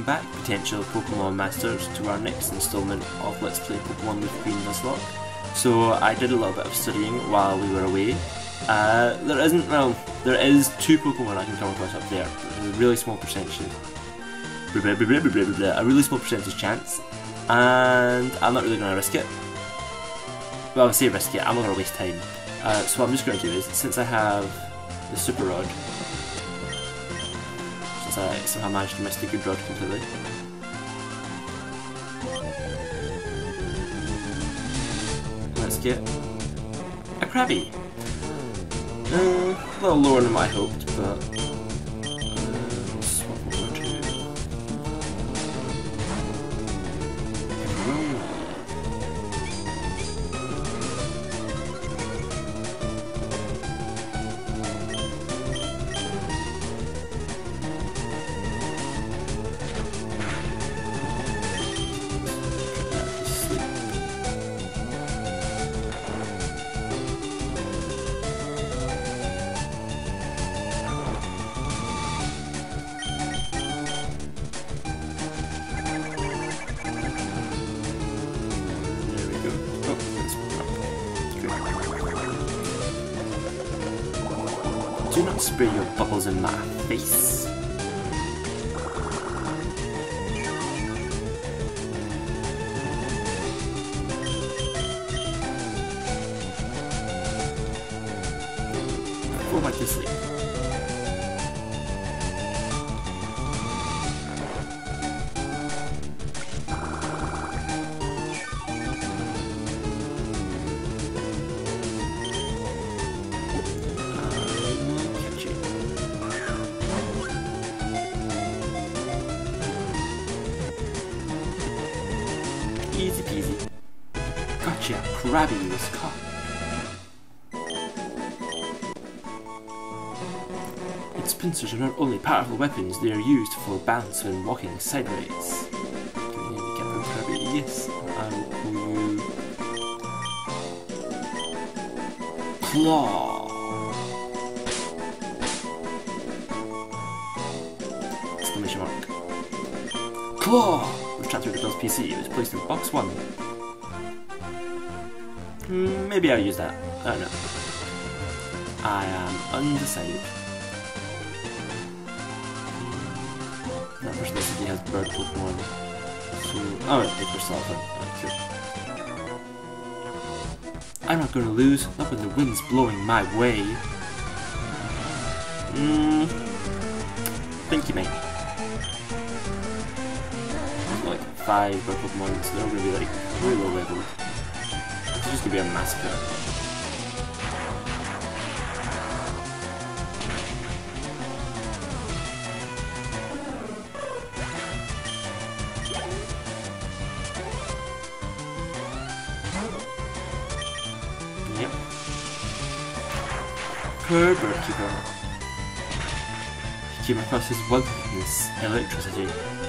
back, potential Pokemon Masters, to our next installment of Let's Play Pokemon Leaf Green Nuzlocke. So I did a little bit of studying while we were away. There is 2 Pokemon I can come across up there, but there's a really small percentage, chance, and I'm not really going to risk it. Well, I say risk it, I'm not going to waste time. So what I'm just going to do is, since I have the Super Rod, since I somehow managed to miss the good rod completely, let's get a Krabby. A little lower than what I hoped, but swap over to do not spray your bubbles in my face. Go back to sleep. Easy peasy. Gotcha, Krabby was caught. Its pincers are not only powerful weapons, they are used for balance when walking sideways. Can we maybe get them, Krabby? Yes, I will pull you. Claw! Exclamation mark. Claw! Transferred to Bill's PC. It was placed in box 1. Maybe I'll use that. I don't know. I am undecided. That person said he has bird Pokemon. So, oh, it's for Sulfur. Cool. I'm not going to lose. Not when the wind's blowing my way. Think you may. 5 bird Pokemon, so they're all going to be like really low level. It's just going to be a massacre. Yep. Per bird keeper. He came across his weakness, electricity.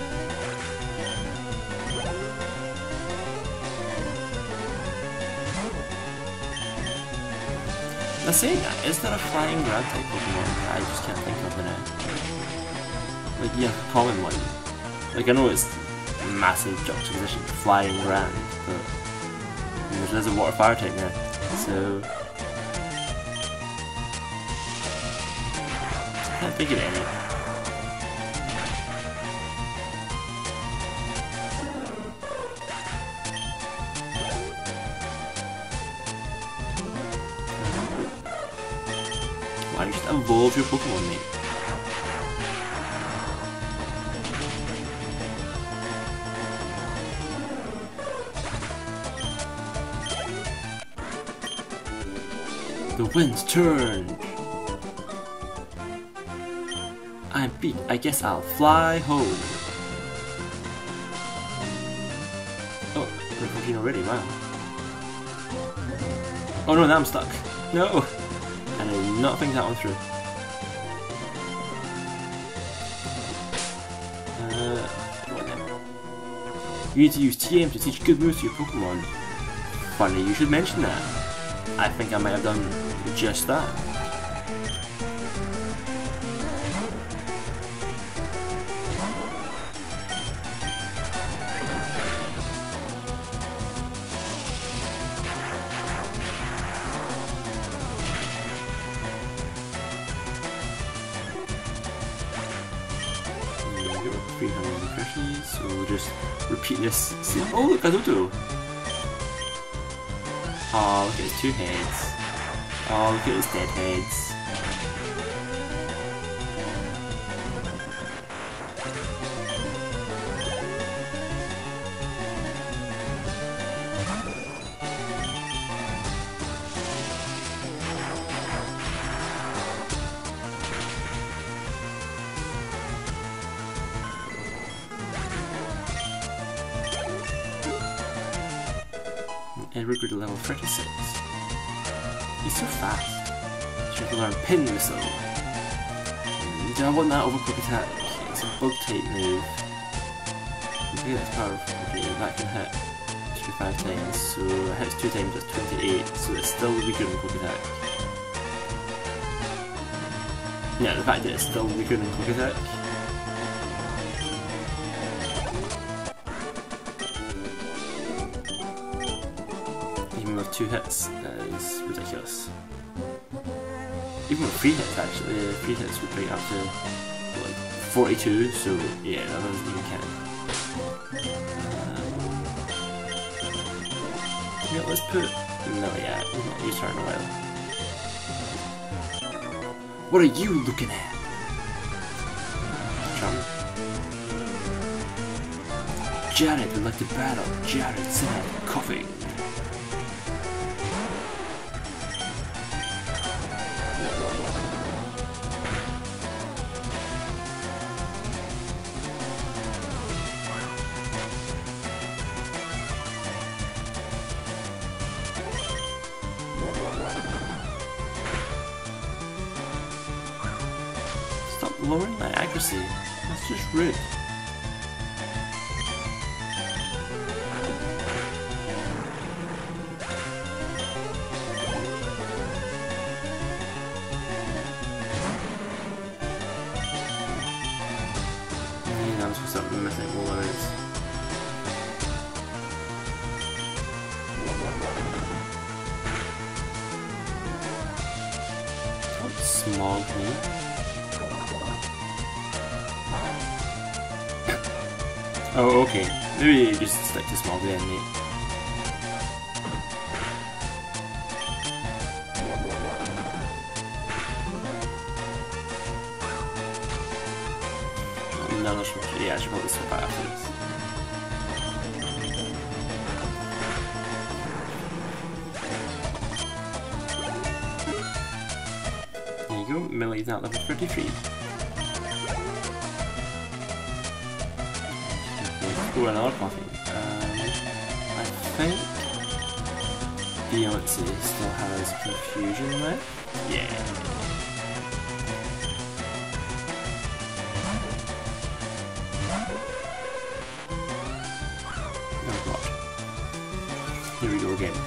Now saying that, is there a flying ground type Pokemon that I just can't think of now? Like, yeah, a common one. Like, I know it's massive juxtaposition, flying ground, but I mean, there's a water fire type now, so I can't think of any. Why don't you just evolve your Pokemon, mate? The wind's turned! I'm beat. I guess I'll fly home. Oh, we're 14 already, wow. Oh no, now I'm stuck. No! I did not think that one through. You need to use TM to teach good moves to your Pokemon. Funny you should mention that. I think I might have done just that. 330, so we'll just repeat this. See, oh look, a dodo! Oh, look at his 2 heads. Oh, look at his dead heads. Edward grew to level 36. He's so fast. Should learn Pin Missile. Do I want that over quick attack? It's a bug type move. Okay, that's powerful. Okay, that can hit 5 times. So it hits 2 times, that's 28. So it's still weaker than quick attack. Yeah, the fact that it's still weaker than quick attack. With 2 hits is ridiculous. Even with 3 hits actually, 3 hits would bring it up to like 42, so yeah, that doesn't even count. Yeah, let's put Millie out, we've not used her in a while. What are you looking at? Charm. Jared would like to battle. Jared said coughing. Lowering my accuracy. That's just rude. Yeah, I'm supposed to have the mythic lowers. Don't smog me. Oh, okay. Maybe just stick to small then, mate. No, yeah, I should probably swap out after this. There you go, Millie's now level 33. Oh, another coffee. I think Beyonce still has confusion left. Yeah. Oh god. Here we go again.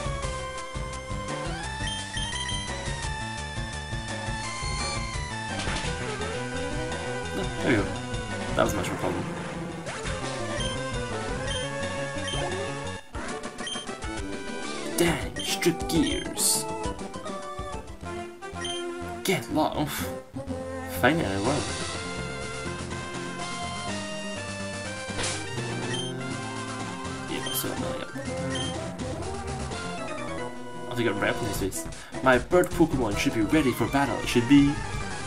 Oh, there we go. That was much of a problem. Dang, strip gears. Get lost. Finally, I won. Yeah, so I'm really up. I have to get rep in his face. My bird Pokemon should be ready for battle. It should be.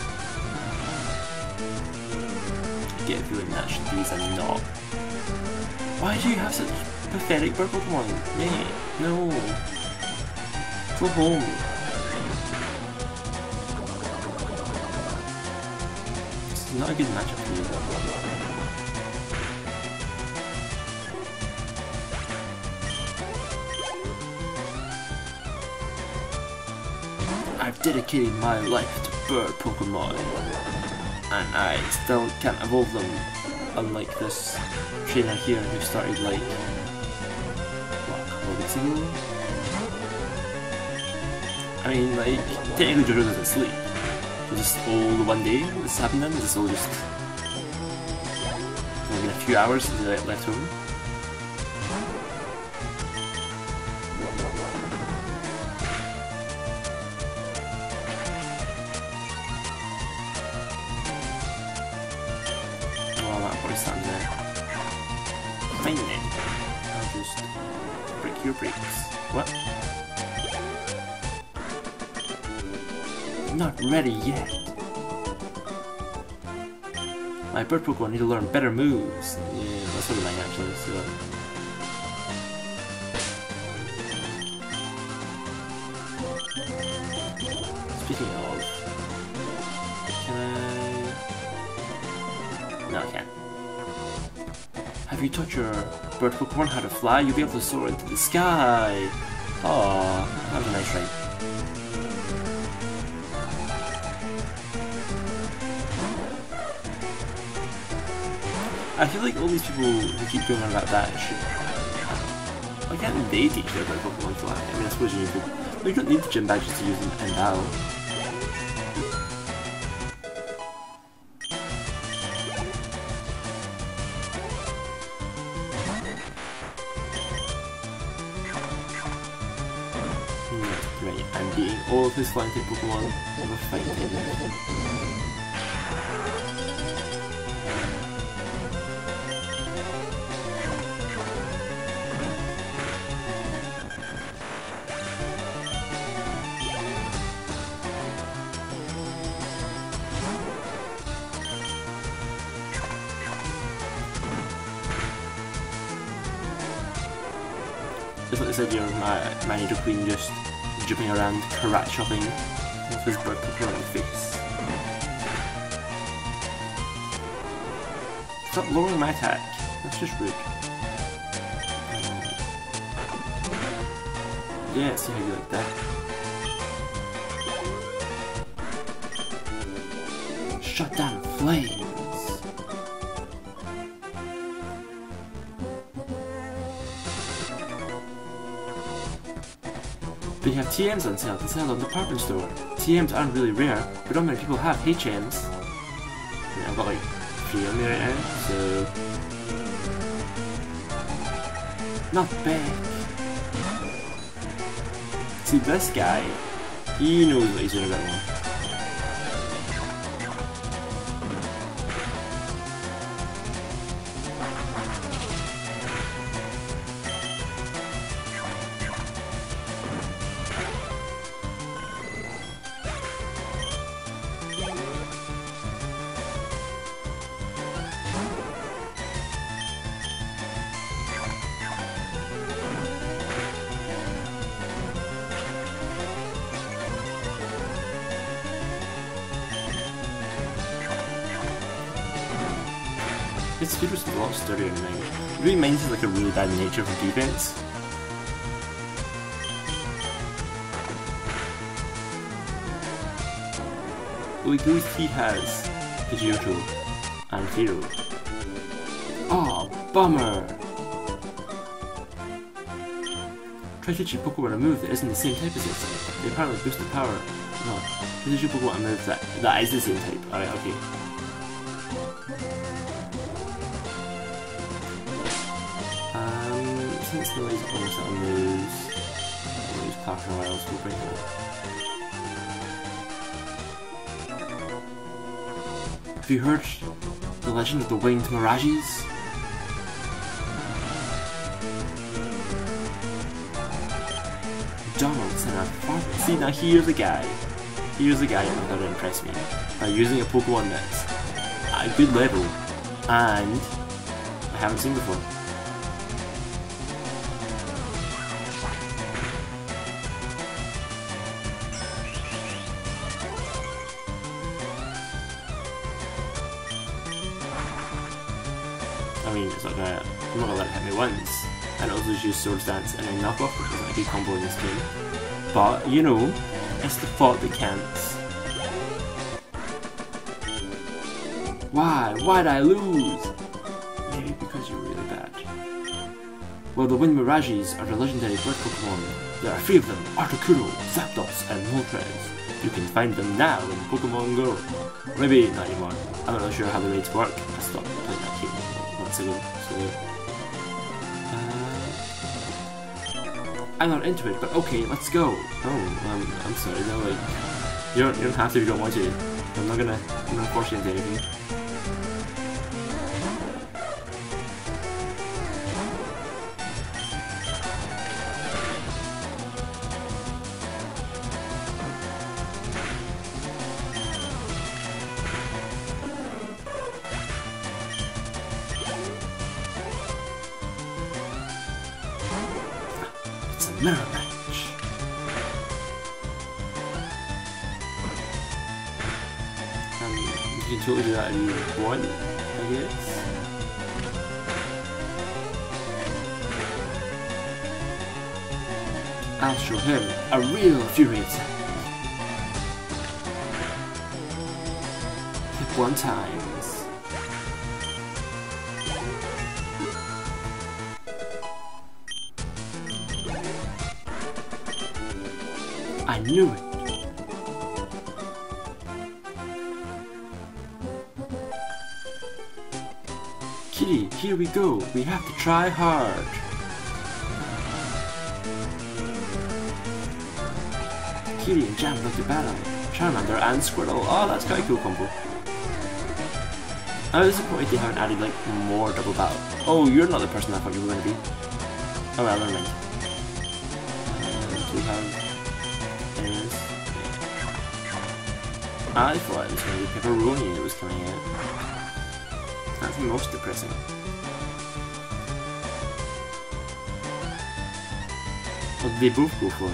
I get a feeling that should be, I'm not. Why do you have such pathetic bird Pokemon? Mate, no. Go home. This is not a good matchup for you. I've dedicated my life to bird Pokemon, and I still can't evolve them, unlike this trainer here who started like what, a couple of weeks ago? I mean, like, technically Jojo doesn't sleep. So just all the one day this happened then, it's all just maybe a few hours left home. stand there. Fine then. I'll just break your brakes. What? Not ready yet. My bird Pokemon need to learn better moves. Yeah, that's what I like actually. So. Speaking of, can I? No, I can't. Have you taught your bird Pokemon how to fly? You'll be able to soar into the sky. Aww, that was a nice ride. I feel like all these people who keep going on about that should... Why can't they teach their bird Pokemon to fly? I mean, I suppose you could... Well, you don't need the gym badges to use them and now. Right, I'm beating all of his flying type Pokemon with a fighting type. Just like this idea of my Nido Queen just jumping around, karate chopping with his bird Pokemon in the face. Stop lowering my attack. That's just rude. Yeah, see how you like that. Shut down flames. They have TMs on sale to sell on the department store. TMs aren't really rare, but not many people have HMs. Yeah, I've got like 3 on me right now, so... Not bad. See, this guy, he knows what he's doing about me. His speed was a lot sturdier than mine. It really reminds me of like a really bad nature for defense. Like those he has Pidgeotto and Hero. Oh, bummer! Try to teach your Pokemon a move that isn't the same type as it. They apparently boost the power. No, try to teach your Pokemon a move that is the same type. Alright, okay. Since the laser almost out of moves, I'll use Clash Royale, so we'll break it. Have you heard the legend of the winged mirages? Donald's in a farm. See, now here's a guy. Here's a guy who knows how to impress me by using a Pokemon that's at a good level and I haven't seen before. I mean, it's not gonna, I'm not gonna let it hit me once, and it'll just use Sword Dance and then knock off, which is like a good combo in this game. But, you know, it's the thought that counts. Why? Why'd I lose? Maybe because you're really bad. Well, the Wind Mirages are the legendary bird Pokemon. There are 3 of them, Articuno, Zapdos, and Moltres. You can find them now in Pokemon Go. Or maybe not anymore. I'm not really sure how the raids work. I stopped playing that game months ago, so... I'm not into it, but okay, let's go. Oh, I'm sorry, no, like... You don't have to if you don't want to. I'm not gonna force you into anything. mirror match. You can totally do that if you want, I guess. I'll show him a real fury attack. Hit 1 times. I knew it. Kitty, here we go. We have to try hard. Kitty and Jam look to battle. Charmander and Squirtle. Oh, that's quite a cool combo. I was disappointed they haven't added like more double battle. Oh, you're not the person I thought you were going to be. Oh well, never mind. Do we have enemies? I thought it was going to be Pepperoni that was coming out. That's most depressing. What did they both go for?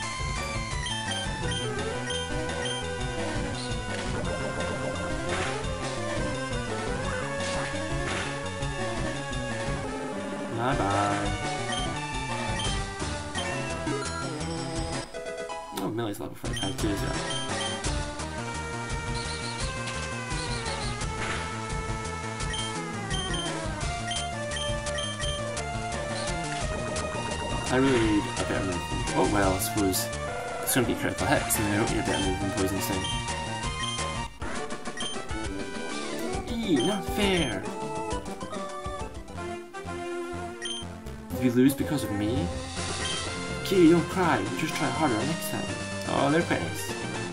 Bye bye. Oh, Millie's level 45 too as well. I really need a better move. Oh well, I suppose it's going to be critical hits and I don't need a better move than Poison Sting. Eee, not fair! Did you lose because of me? Kitty, don't cry, just try harder next time. Oh, they're quite nice.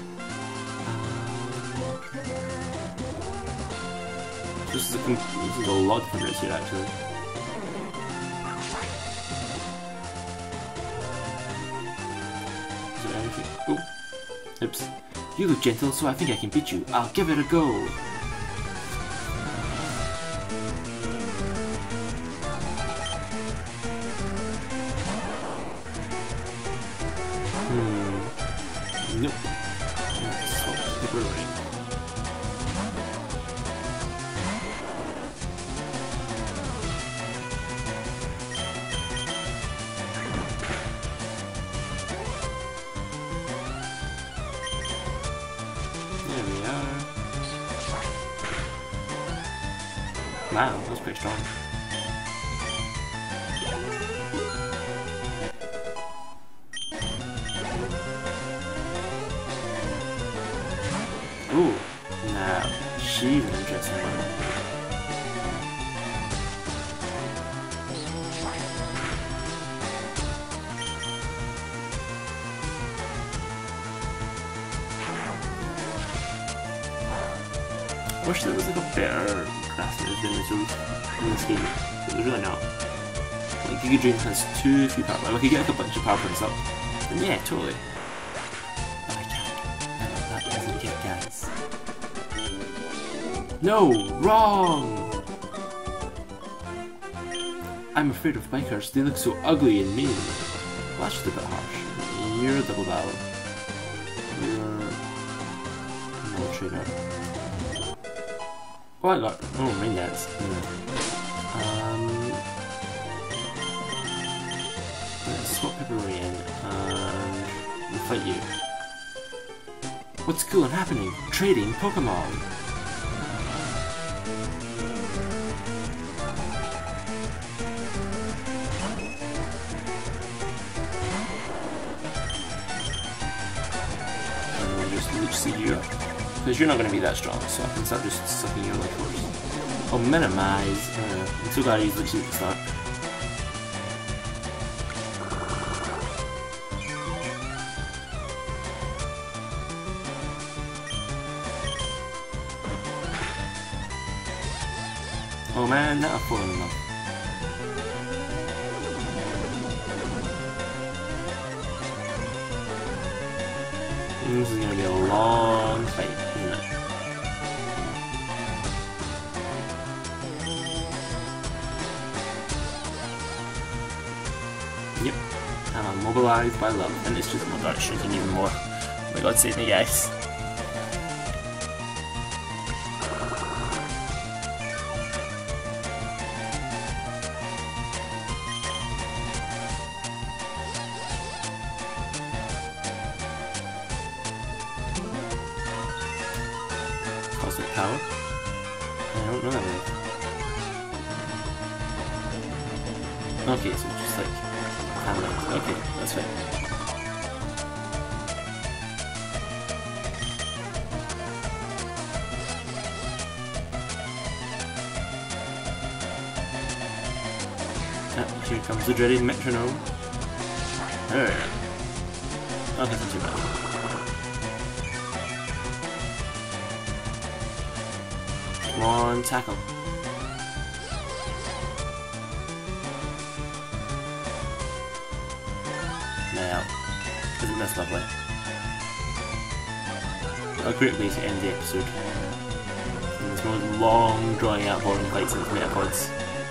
This is a lot of different here actually. Oh, oops. You look gentle, so I think I can beat you. I'll give it a go. Nope. Wow, that was pretty strong. Ooh, now she's an interesting one. I wish there was like a better graphic than in this game. But there's really not. Like Giga Drain has too few power. Like, we could get like a bunch of power points up. And yeah, totally. But I can't. That doesn't get guys. No! Wrong! I'm afraid of bikers. They look so ugly and mean. Well, that's just a bit harsh. You're a double battle. You're no trainer. Oh, I got. Oh, main dance. Let's swap Pepperoni in and we'll fight you. What's cool and happening? Trading Pokemon! And we'll just leech seed you up. Because you're not going to be that strong, so I can start just sucking your life force. Oh, minimize. I'm so glad he's leech seed at the start. Oh man, now I've fallen in love. This is gonna be a long fight, isn't it? Yep, I'm a immobilized by love. And it's just, oh my god, it's shrinking even more. Oh my god, save me, guys. Cosmic power? I don't know that really. Okay, so just like hammer. Okay, that's fine. Ah, here comes the dreaded metronome. Oh, that's not too bad. Come on, tackle. Now, isn't this lovely? A great way to end the episode. In this most long, drawing out boring fights into Metapods.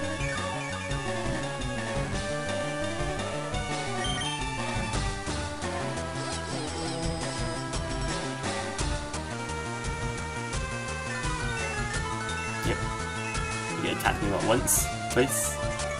Yep. You get attacked me not once, twice.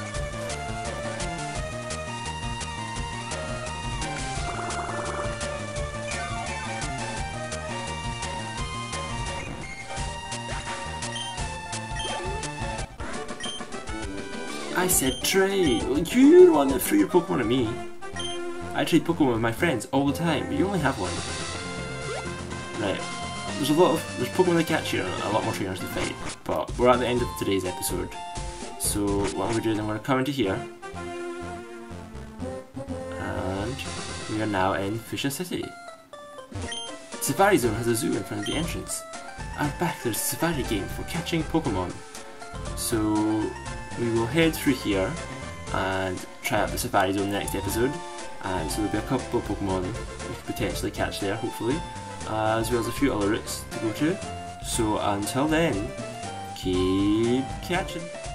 I said trade! You're the one that threw your Pokemon at me. I trade Pokemon with my friends all the time, but you only have one. Right. There's Pokemon that catch you and a lot more trainers to fight, but we're at the end of today's episode. So what I'm going to do is I'm going to come into here. And we are now in Fuchsia City. Safari Zone has a zoo in front of the entrance. Out back there's a safari game for catching Pokemon. So we will head through here and try out the Safari Zone next episode, and so there'll be a couple of Pokemon we could potentially catch there, hopefully, as well as a few other routes to go to. So until then, keep catching!